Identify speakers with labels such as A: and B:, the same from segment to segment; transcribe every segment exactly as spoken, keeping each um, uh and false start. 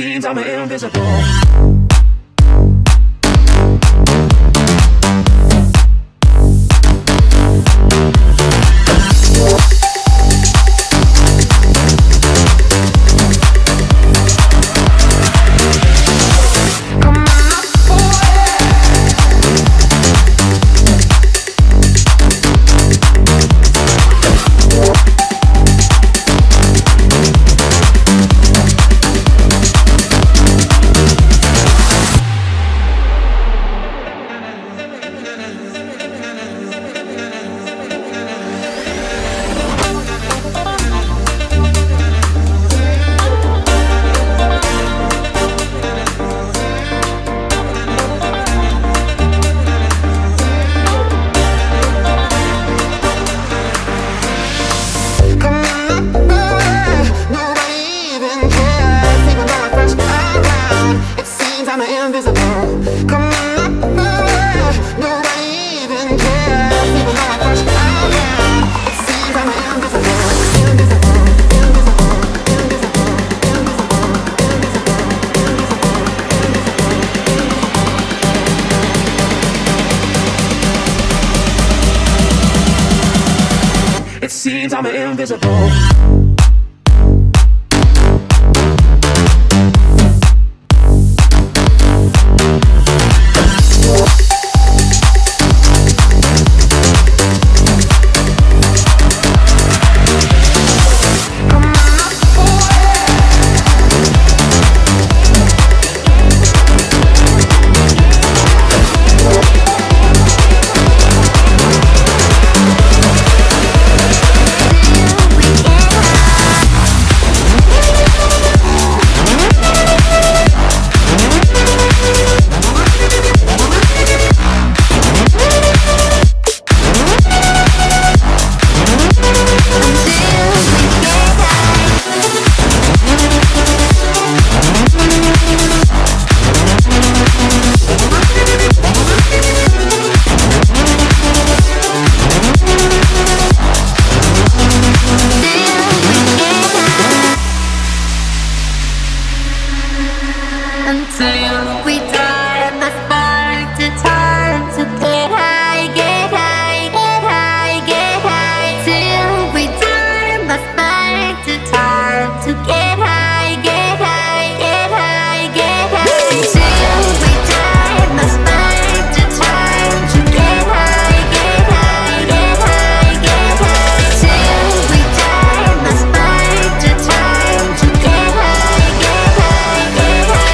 A: seems I'm invisible. It seems I'm invisible.
B: Until we die, the spark to time to get high, get high, get high, get high. Till we die, the spark to time to get high, get high, get high, get high. Till we die, the spark to time to get high, get high, get high, get high. Till we die, the spark to time to get high, get high, get high.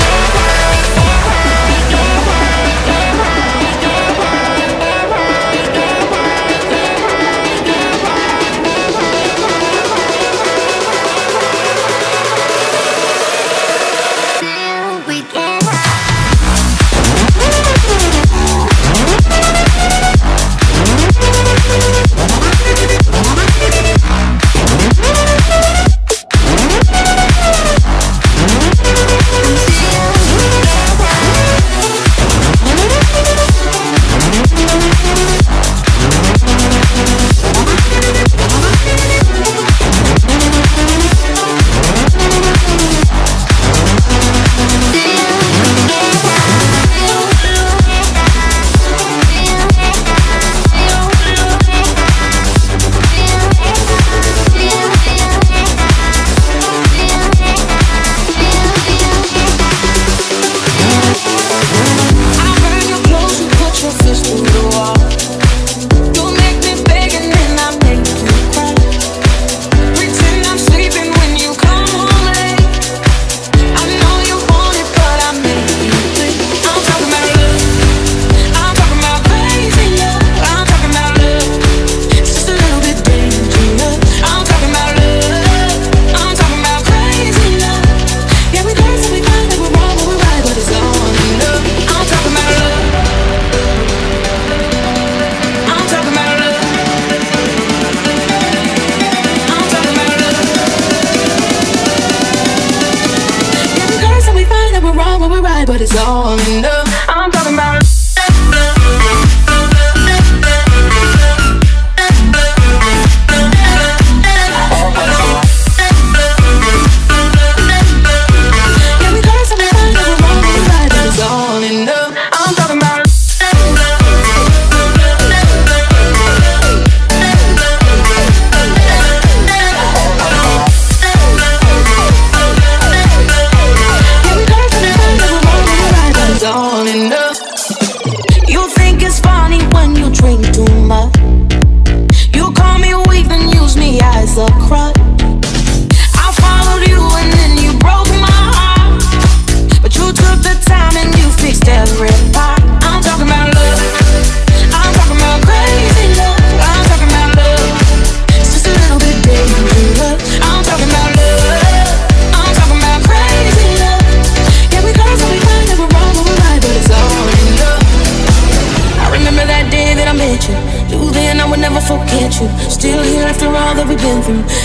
B: But it's all enough. I'm talking about yeah,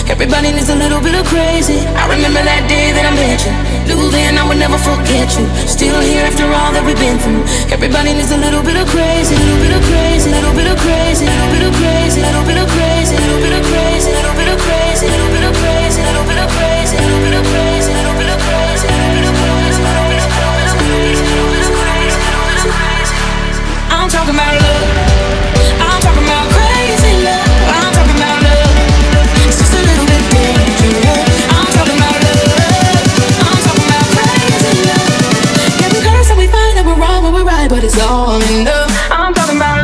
C: Everybody needs a little bit of crazy. I remember that day that I met you. Knew then I would never forget you. Still here after all that we've been through. Everybody needs a little bit of crazy, little bit of crazy, little bit of crazy, little bit of crazy, little bit of crazy, little bit of crazy, little bit of crazy, little bit of crazy, little bit of crazy, little bit of crazy, little bit of crazy, little bit of crazy, little bit of crazy, little bit of crazy, little bit of crazy. I'm talking about love. I'm talking about crazy love. I'm talking about love. It's just a little bit dangerous. I'm talking about love. I'm talking about crazy love. Yeah, we curse and we find that we're wrong when we're right, but it's all in love. I'm talking about love.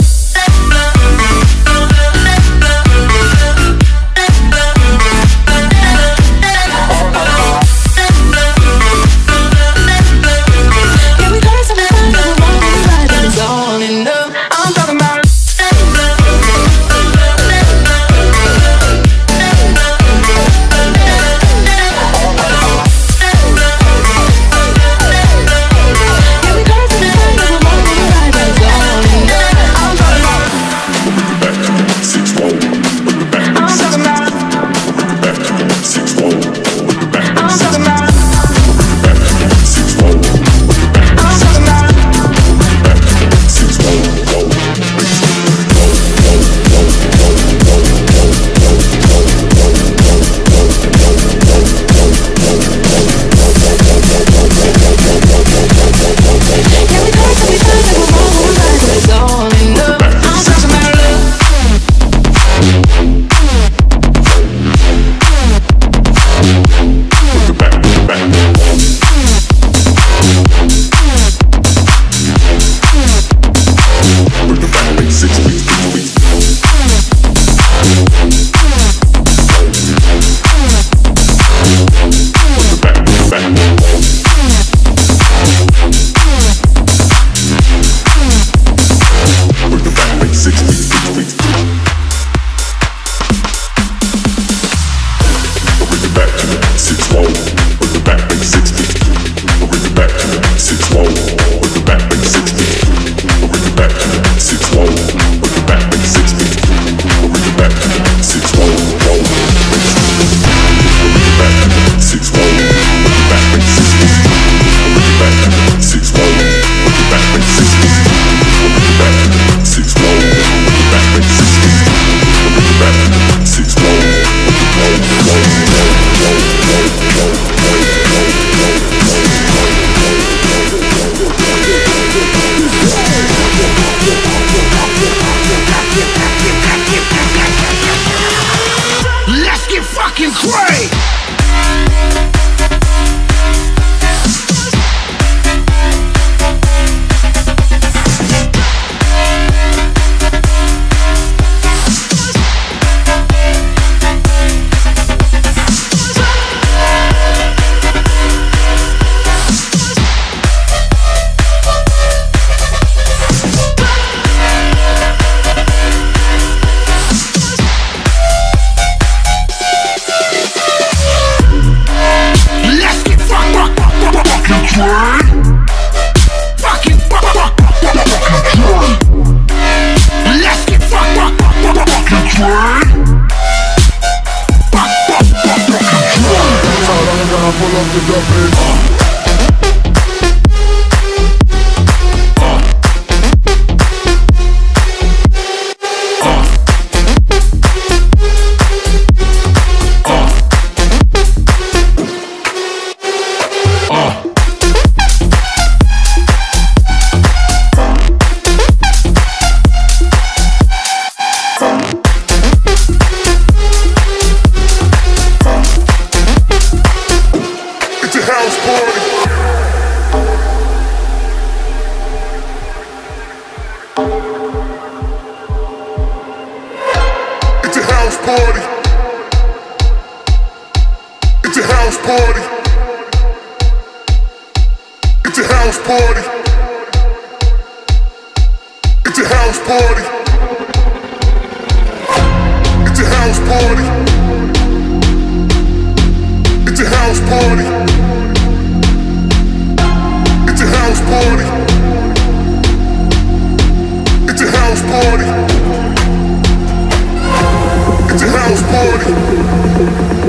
D: It's a house party.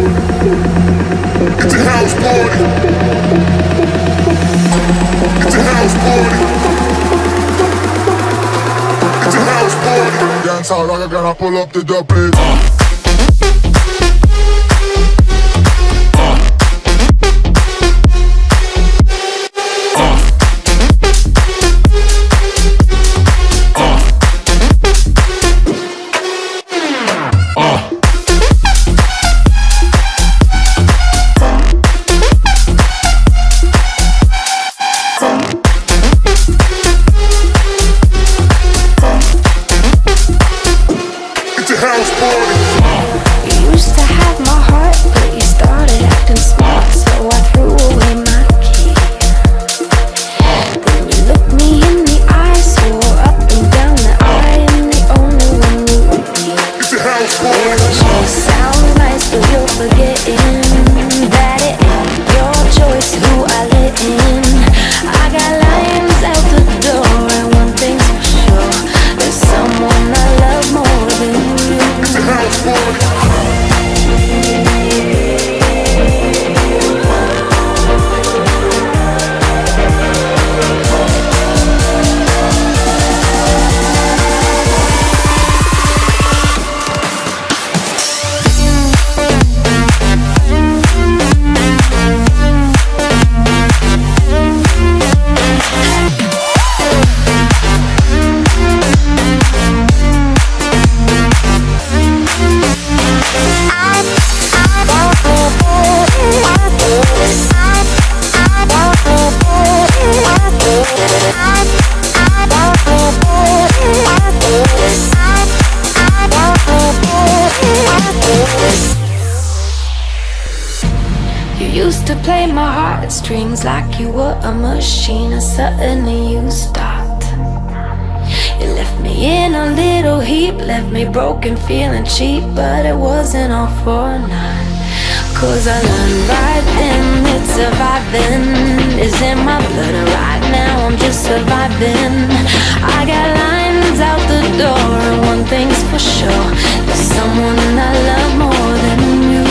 D: I pull up the double.
C: Play my heartstrings like you were a machine, and suddenly you stopped. You left me in a little heap, left me broken, feeling cheap, but it wasn't all for naught. Cause I learned right then that surviving is in my blood, and right now I'm just surviving. I got lines out the door, and one thing's for sure, there's someone I love more than you.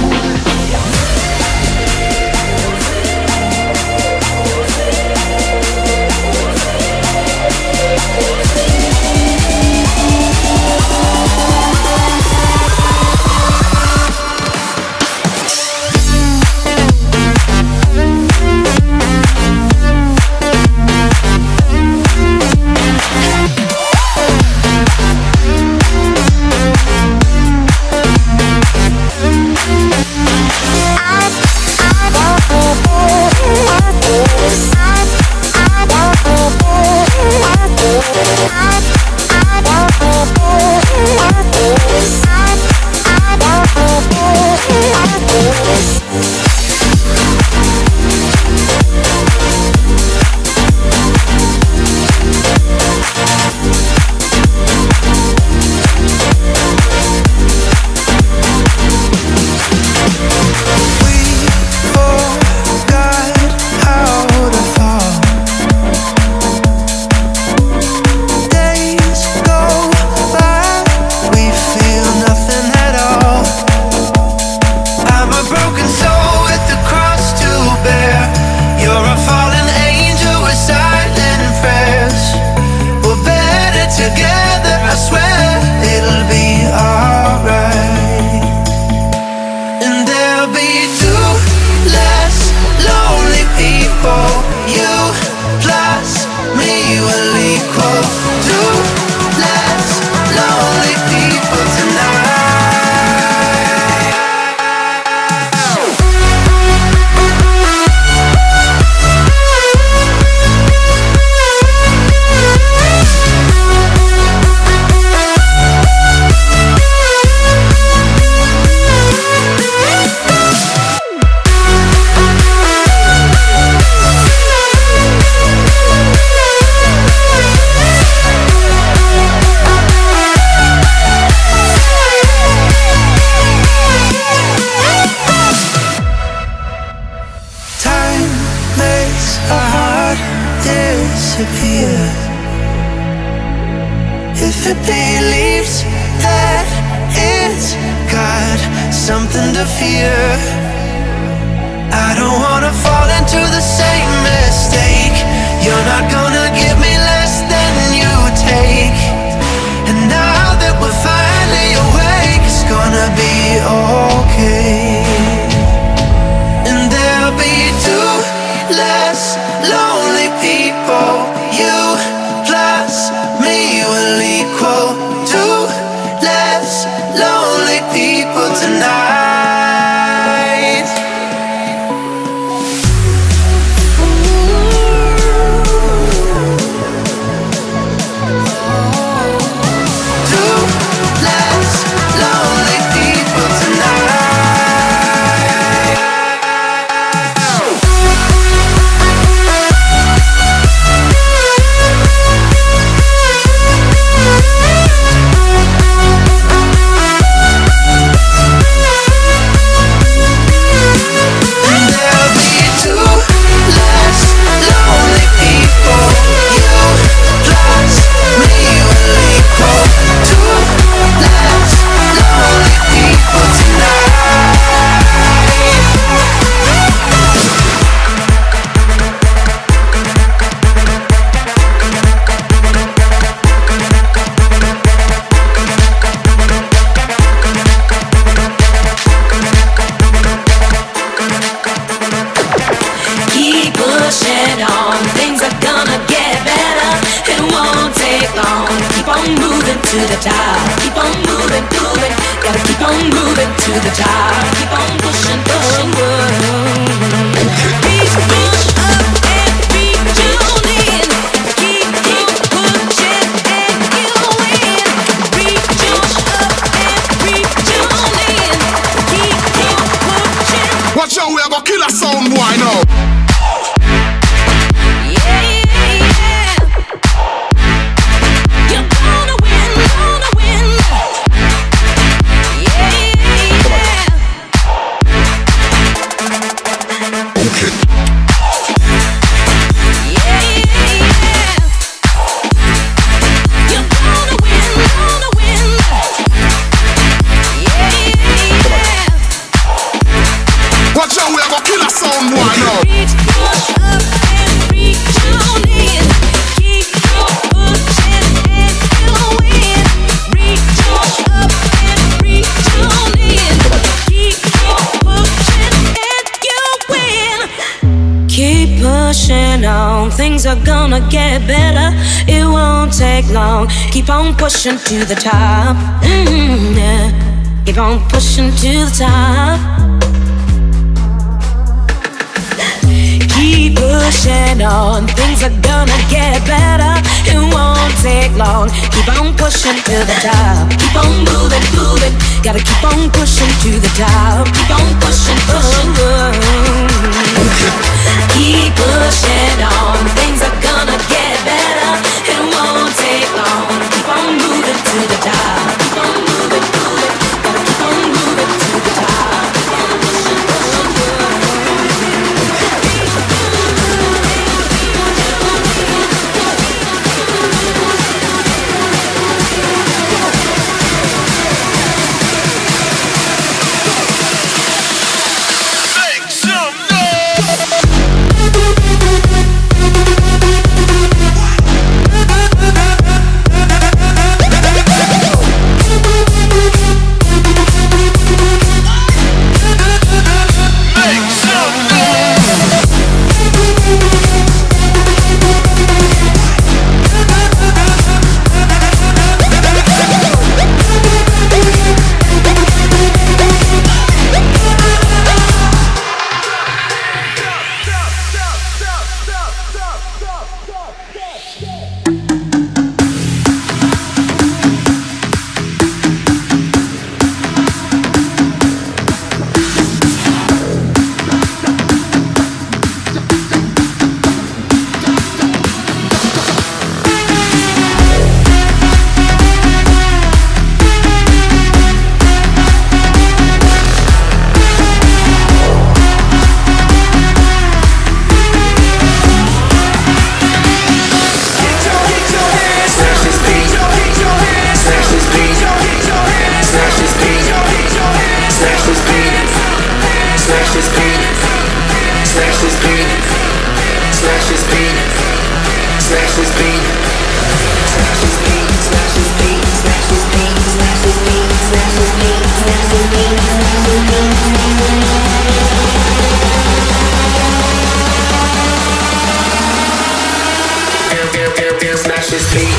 E: If it believes that it's got something to fear, I don't wanna fall into the same mistake. You're not gonna give me less than you take. And now that we're fine, lonely people. You plus me will equal two less lonely people tonight.
C: To the top, keep on moving, moving. Gotta keep on moving to the top. Keep on pushing, pushing. Reach, push up and reach on in. Keep on pushing and you win. Reach up and reach on in. Keep on pushing.
D: Watch out, we are gonna kill a sound boy now.
C: Things are gonna get better, it won't take long. Keep on pushing to the top. Mm-hmm, yeah. Keep on pushing to the top. Keep pushing on, things are gonna get better, it won't take long. Keep on pushing to the top. Keep on moving, moving. Gotta keep on pushing to the top. Keep on pushing, pushing. Keep pushing on, things are gonna get better, it won't take long. Keep on moving to the top. Keep on moving, moving. Gotta keep on moving to the top. Keep on pushing, pushing. this beat.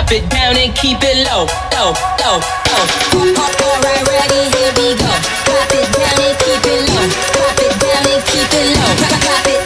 C: drop it down and keep it low, low, low, low. Alright, ready, here we go. Drop it down and keep it low. Drop it down and keep it low. Drop it